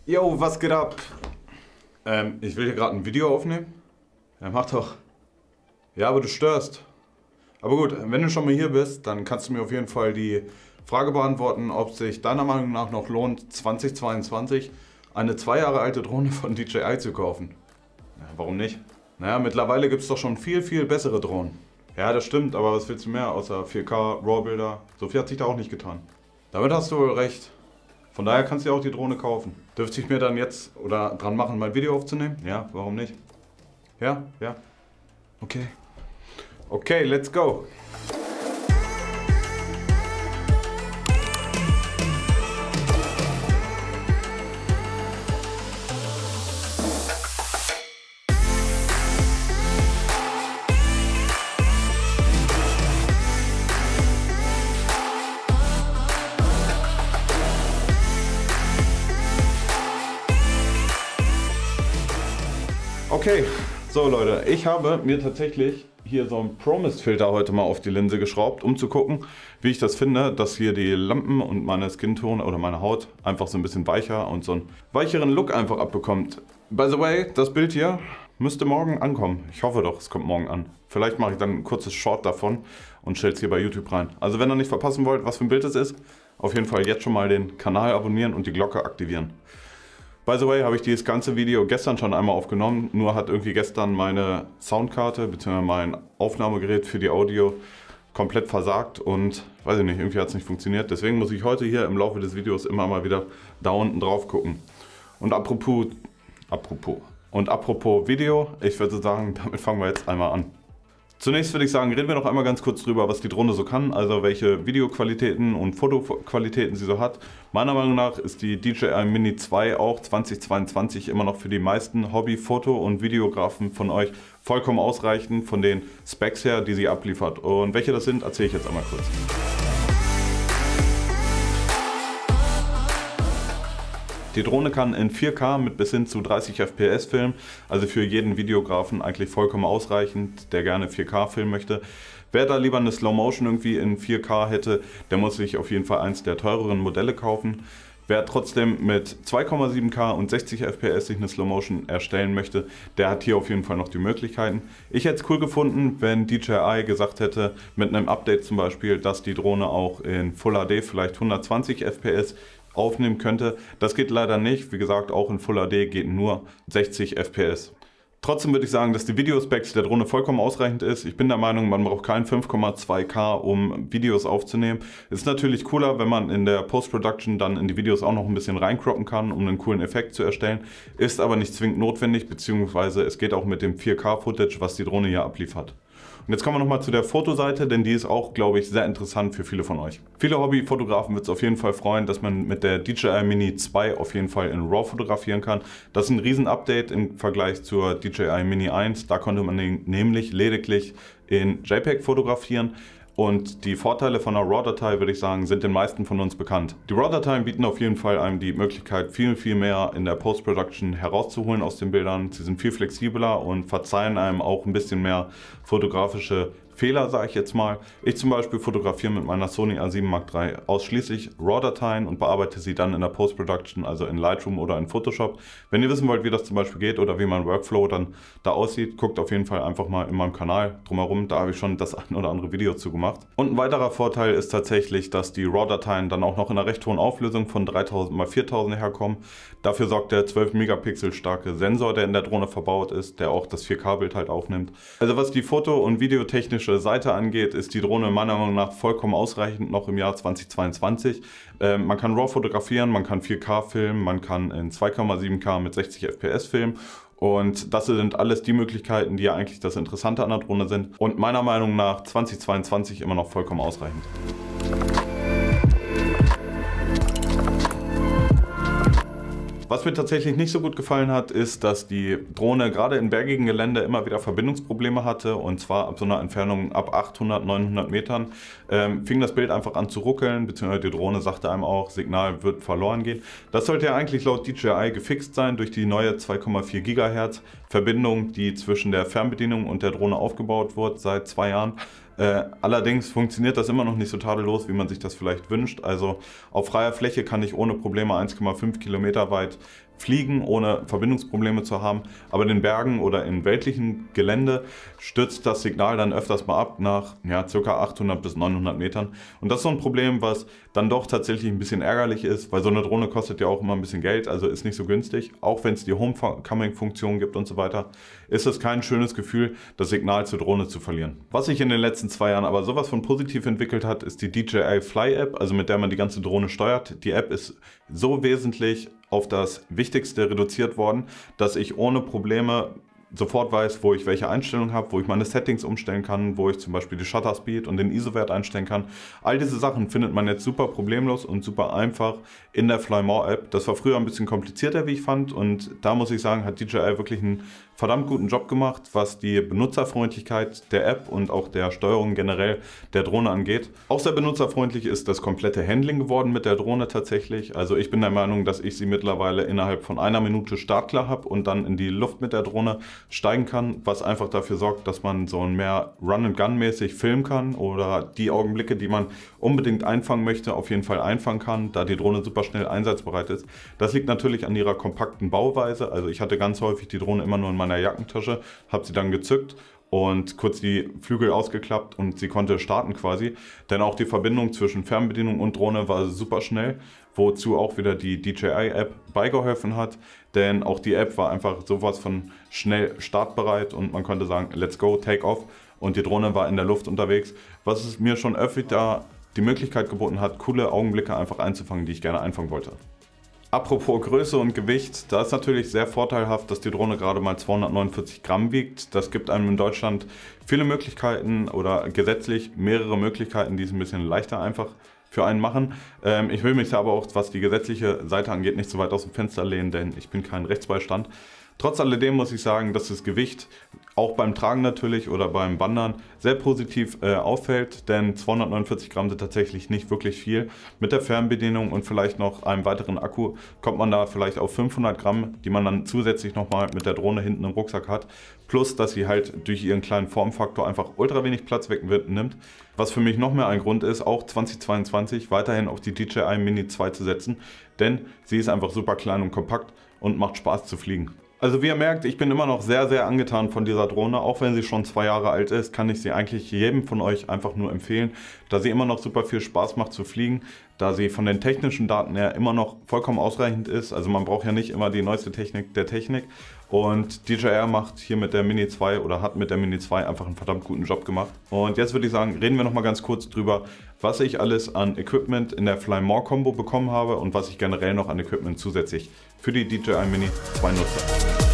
Yo, was geht ab? Ich will hier gerade ein Video aufnehmen. Ja, mach doch. Ja, aber du störst. Aber gut, wenn du schon mal hier bist, dann kannst du mir auf jeden Fall die Frage beantworten, ob sich deiner Meinung nach noch lohnt, 2022 eine 2 Jahre alte Drohne von DJI zu kaufen. Ja, warum nicht? Naja, mittlerweile gibt es doch schon viel, viel bessere Drohnen. Ja, das stimmt, aber was willst du mehr außer 4K, RAW-Bilder? So viel hat sich da auch nicht getan. Damit hast du wohl recht. Von daher kannst du ja auch die Drohne kaufen. Dürfte ich mir dann jetzt oder dran machen, mein Video aufzunehmen? Ja, warum nicht? Ja, ja. Okay. Okay, let's go. Okay, so Leute, ich habe mir tatsächlich hier so einen Pro-Mist-Filter heute mal auf die Linse geschraubt, um zu gucken, wie ich das finde, dass hier die Lampen und meine Skin-Tone oder meine Haut einfach so ein bisschen weicher und so einen weicheren Look einfach abbekommt. By the way, das Bild hier müsste morgen ankommen. Ich hoffe doch, es kommt morgen an. Vielleicht mache ich dann ein kurzes Short davon und stelle es hier bei YouTube rein. Also wenn ihr nicht verpassen wollt, was für ein Bild es ist, auf jeden Fall jetzt schon mal den Kanal abonnieren und die Glocke aktivieren. By the way, habe ich dieses ganze Video gestern schon einmal aufgenommen, nur hat irgendwie gestern meine Soundkarte bzw. mein Aufnahmegerät für die Audio komplett versagt und weiß ich nicht, irgendwie hat es nicht funktioniert. Deswegen muss ich heute hier im Laufe des Videos immer mal wieder da unten drauf gucken. Und apropos Video, ich würde sagen, damit fangen wir jetzt einmal an. Zunächst würde ich sagen, reden wir noch einmal ganz kurz drüber, was die Drohne so kann, also welche Videoqualitäten und Fotoqualitäten sie so hat. Meiner Meinung nach ist die DJI Mini 2 auch 2022 immer noch für die meisten Hobby-Foto- und Videografen von euch vollkommen ausreichend von den Specs her, die sie abliefert. Und welche das sind, erzähle ich jetzt einmal kurz. Die Drohne kann in 4K mit bis hin zu 30 FPS filmen, also für jeden Videografen eigentlich vollkommen ausreichend, der gerne 4K filmen möchte. Wer da lieber eine Slow Motion irgendwie in 4K hätte, der muss sich auf jeden Fall eins der teureren Modelle kaufen. Wer trotzdem mit 2,7K und 60 FPS sich eine Slow Motion erstellen möchte, der hat hier auf jeden Fall noch die Möglichkeiten. Ich hätte es cool gefunden, wenn DJI gesagt hätte, mit einem Update zum Beispiel, dass die Drohne auch in Full HD vielleicht 120 FPS aufnehmen könnte. Das geht leider nicht. Wie gesagt, auch in Full HD geht nur 60 FPS. Trotzdem würde ich sagen, dass die Videospecs der Drohne vollkommen ausreichend ist. Ich bin der Meinung, man braucht kein 5,2K, um Videos aufzunehmen. Ist natürlich cooler, wenn man in der Post-Production dann in die Videos auch noch ein bisschen reinkroppen kann, um einen coolen Effekt zu erstellen. Ist aber nicht zwingend notwendig, beziehungsweise es geht auch mit dem 4K-Footage, was die Drohne hier abliefert. Und jetzt kommen wir nochmal zu der Fotoseite, denn die ist auch, glaube ich, sehr interessant für viele von euch. Viele Hobbyfotografen wird es auf jeden Fall freuen, dass man mit der DJI Mini 2 auf jeden Fall in RAW fotografieren kann. Das ist ein Riesen-Update im Vergleich zur DJI Mini 1. Da konnte man nämlich lediglich in JPEG fotografieren. Und die Vorteile von einer RAW-Datei, würde ich sagen, sind den meisten von uns bekannt. Die RAW-Dateien bieten auf jeden Fall einem die Möglichkeit, viel, viel mehr in der Post-Production herauszuholen aus den Bildern. Sie sind viel flexibler und verzeihen einem auch ein bisschen mehr fotografische Fehler, sage ich jetzt mal. Ich zum Beispiel fotografiere mit meiner Sony A7 Mark III ausschließlich RAW-Dateien und bearbeite sie dann in der Post-Production, also in Lightroom oder in Photoshop. Wenn ihr wissen wollt, wie das zum Beispiel geht oder wie mein Workflow dann da aussieht, guckt auf jeden Fall einfach mal in meinem Kanal drumherum. Da habe ich schon das ein oder andere Video zu gemacht. Und ein weiterer Vorteil ist tatsächlich, dass die RAW-Dateien dann auch noch in einer recht hohen Auflösung von 3000 x 4000 herkommen. Dafür sorgt der 12 Megapixel starke Sensor, der in der Drohne verbaut ist, der auch das 4K-Bild halt aufnimmt. Also was die Foto- und videotechnische Seite angeht, ist die Drohne meiner Meinung nach vollkommen ausreichend noch im Jahr 2022. Man kann RAW fotografieren, man kann 4K filmen, man kann in 2,7K mit 60 FPS filmen. Und das sind alles die Möglichkeiten, die ja eigentlich das Interessante an der Drohne sind. Und meiner Meinung nach 2022 immer noch vollkommen ausreichend. Was mir tatsächlich nicht so gut gefallen hat, ist, dass die Drohne gerade in bergigen Gelände immer wieder Verbindungsprobleme hatte, und zwar ab so einer Entfernung ab 800, 900 Metern fing das Bild einfach an zu ruckeln, beziehungsweise die Drohne sagte einem auch, Signal wird verloren gehen. Das sollte ja eigentlich laut DJI gefixt sein durch die neue 2,4 GHz Verbindung, die zwischen der Fernbedienung und der Drohne aufgebaut wird seit 2 Jahren. Allerdings funktioniert das immer noch nicht so tadellos, wie man sich das vielleicht wünscht. Also auf freier Fläche kann ich ohne Probleme 1,5 Kilometer weit fliegen, ohne Verbindungsprobleme zu haben. Aber in den Bergen oder in weltlichem Gelände stürzt das Signal dann öfters mal ab nach ja, ca. 800 bis 900 Metern. Und das ist so ein Problem, was dann doch tatsächlich ein bisschen ärgerlich ist, weil so eine Drohne kostet ja auch immer ein bisschen Geld, also ist nicht so günstig. Auch wenn es die Homecoming-Funktion gibt und so weiter, ist es kein schönes Gefühl, das Signal zur Drohne zu verlieren. Was sich in den letzten 2 Jahren aber sowas von positiv entwickelt hat, ist die DJI Fly App, also mit der man die ganze Drohne steuert. Die App ist so wesentlich auf das Wichtigste reduziert worden, dass ich ohne Probleme sofort weiß, wo ich welche Einstellungen habe, wo ich meine Settings umstellen kann, wo ich zum Beispiel die Shutter Speed und den ISO-Wert einstellen kann. All diese Sachen findet man jetzt super problemlos und super einfach in der Fly More App. Das war früher ein bisschen komplizierter, wie ich fand, und da muss ich sagen, hat DJI wirklich einen verdammt guten Job gemacht, was die Benutzerfreundlichkeit der App und auch der Steuerung generell der Drohne angeht. Auch sehr benutzerfreundlich ist das komplette Handling geworden mit der Drohne tatsächlich. Also ich bin der Meinung, dass ich sie mittlerweile innerhalb von 1 Minute startklar habe und dann in die Luft mit der Drohne steigen kann, was einfach dafür sorgt, dass man so mehr Run-and-Gun-mäßig filmen kann oder die Augenblicke, die man unbedingt einfangen möchte, auf jeden Fall einfangen kann, da die Drohne super schnell einsatzbereit ist. Das liegt natürlich an ihrer kompakten Bauweise. Also ich hatte ganz häufig die Drohne immer nur in meiner Jackentasche, habe sie dann gezückt und kurz die Flügel ausgeklappt und sie konnte starten quasi. Denn auch die Verbindung zwischen Fernbedienung und Drohne war super schnell, wozu auch wieder die DJI-App beigeholfen hat. Denn auch die App war einfach sowas von schnell startbereit und man konnte sagen, let's go, take off. Und die Drohne war in der Luft unterwegs, was es mir schon öfter die Möglichkeit geboten hat, coole Augenblicke einfach einzufangen, die ich gerne einfangen wollte. Apropos Größe und Gewicht, da ist natürlich sehr vorteilhaft, dass die Drohne gerade mal 249 Gramm wiegt. Das gibt einem in Deutschland viele Möglichkeiten oder gesetzlich mehrere Möglichkeiten, die es ein bisschen leichter einfach für einen machen. Ich will mich da aber auch, was die gesetzliche Seite angeht, nicht so weit aus dem Fenster lehnen, denn ich bin kein Rechtsbeistand. Trotz alledem muss ich sagen, dass das Gewicht auch beim Tragen natürlich oder beim Wandern sehr positiv auffällt, denn 249 Gramm sind tatsächlich nicht wirklich viel. Mit der Fernbedienung und vielleicht noch einem weiteren Akku kommt man da vielleicht auf 500 Gramm, die man dann zusätzlich nochmal mit der Drohne hinten im Rucksack hat. Plus, dass sie halt durch ihren kleinen Formfaktor einfach ultra wenig Platz wegnimmt. Was für mich noch mehr ein Grund ist, auch 2022 weiterhin auf die DJI Mini 2 zu setzen, denn sie ist einfach super klein und kompakt und macht Spaß zu fliegen. Also wie ihr merkt, ich bin immer noch sehr, sehr angetan von dieser Drohne. Auch wenn sie schon 2 Jahre alt ist, kann ich sie eigentlich jedem von euch einfach nur empfehlen, da sie immer noch super viel Spaß macht zu fliegen, da sie von den technischen Daten her immer noch vollkommen ausreichend ist. Also man braucht ja nicht immer die neueste Technik der Technik. Und DJI macht hier mit der Mini 2 oder hat mit der Mini 2 einfach einen verdammt guten Job gemacht. Und jetzt würde ich sagen, reden wir noch mal ganz kurz drüber, was ich alles an Equipment in der Fly More Combo bekommen habe und was ich generell noch an Equipment zusätzlich für die DJI Mini 2 nutze.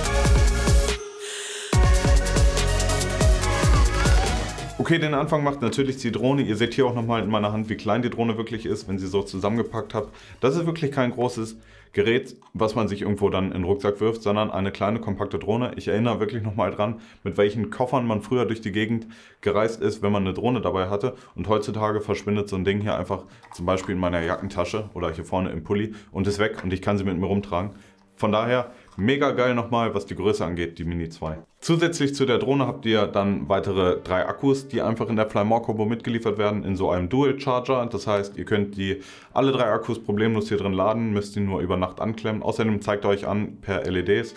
Okay, den Anfang macht natürlich die Drohne. Ihr seht hier auch nochmal in meiner Hand, wie klein die Drohne wirklich ist, wenn sie so zusammengepackt habt. Das ist wirklich kein großes Gerät, was man sich irgendwo dann in den Rucksack wirft, sondern eine kleine, kompakte Drohne. Ich erinnere wirklich nochmal dran, mit welchen Koffern man früher durch die Gegend gereist ist, wenn man eine Drohne dabei hatte. Und heutzutage verschwindet so ein Ding hier einfach zum Beispiel in meiner Jackentasche oder hier vorne im Pulli und ist weg und ich kann sie mit mir rumtragen. Von daher mega geil nochmal, was die Größe angeht, die Mini 2. Zusätzlich zu der Drohne habt ihr dann weitere 3 Akkus, die einfach in der Fly More Combo mitgeliefert werden in so einem Dual Charger. Das heißt, ihr könnt alle 3 Akkus problemlos hier drin laden, müsst die nur über Nacht anklemmen. Außerdem zeigt er euch an per LEDs,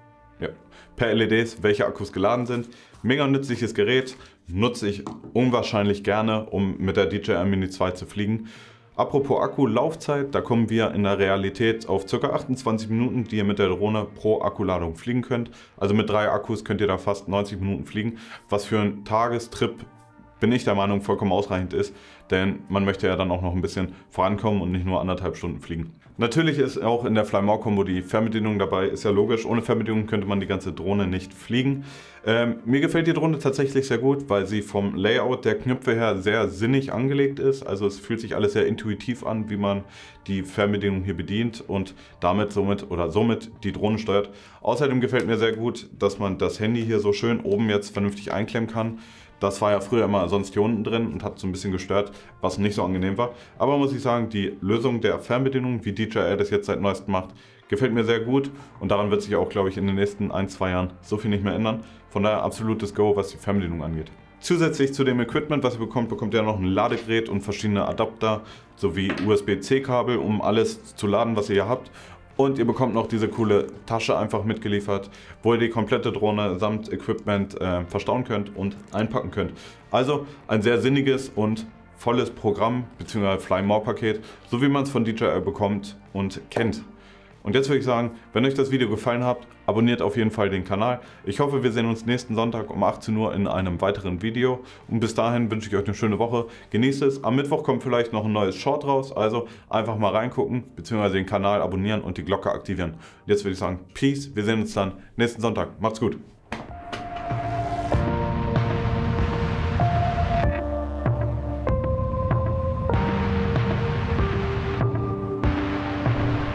welche Akkus geladen sind. Mega nützliches Gerät, nutze ich unwahrscheinlich gerne, um mit der DJI Mini 2 zu fliegen. Apropos Akkulaufzeit, da kommen wir in der Realität auf ca. 28 Minuten, die ihr mit der Drohne pro Akkuladung fliegen könnt. Also mit 3 Akkus könnt ihr da fast 90 Minuten fliegen, was für einen Tagestrip, bin ich der Meinung, vollkommen ausreichend ist, denn man möchte ja dann auch noch ein bisschen vorankommen und nicht nur 1,5 Stunden fliegen. Natürlich ist auch in der Fly More Combo die Fernbedienung dabei, ist ja logisch. Ohne Fernbedienung könnte man die ganze Drohne nicht fliegen. Mir gefällt die Drohne tatsächlich sehr gut, weil sie vom Layout der Knöpfe her sehr sinnig angelegt ist. Also es fühlt sich alles sehr intuitiv an, wie man die Fernbedienung hier bedient und somit die Drohne steuert. Außerdem gefällt mir sehr gut, dass man das Handy hier so schön oben jetzt vernünftig einklemmen kann. Das war ja früher immer sonst hier unten drin und hat so ein bisschen gestört, was nicht so angenehm war. Aber muss ich sagen, die Lösung der Fernbedienung, wie DJI das jetzt seit neuestem macht, gefällt mir sehr gut. Und daran wird sich auch, glaube ich, in den nächsten 1-2 Jahren so viel nicht mehr ändern. Von daher absolutes Go, was die Fernbedienung angeht. Zusätzlich zu dem Equipment, was ihr bekommt ihr noch ein Ladegerät und verschiedene Adapter sowie USB-C-Kabel, um alles zu laden, was ihr hier habt. Und ihr bekommt noch diese coole Tasche einfach mitgeliefert, wo ihr die komplette Drohne samt Equipment verstauen könnt und einpacken könnt. Also ein sehr sinniges und volles Programm bzw. Fly More Paket, so wie man es von DJI bekommt und kennt. Und jetzt würde ich sagen, wenn euch das Video gefallen hat, abonniert auf jeden Fall den Kanal. Ich hoffe, wir sehen uns nächsten Sonntag um 18 Uhr in einem weiteren Video. Und bis dahin wünsche ich euch eine schöne Woche. Genießt es. Am Mittwoch kommt vielleicht noch ein neues Short raus. Also einfach mal reingucken, bzw. den Kanal abonnieren und die Glocke aktivieren. Und jetzt würde ich sagen, Peace. Wir sehen uns dann nächsten Sonntag. Macht's gut.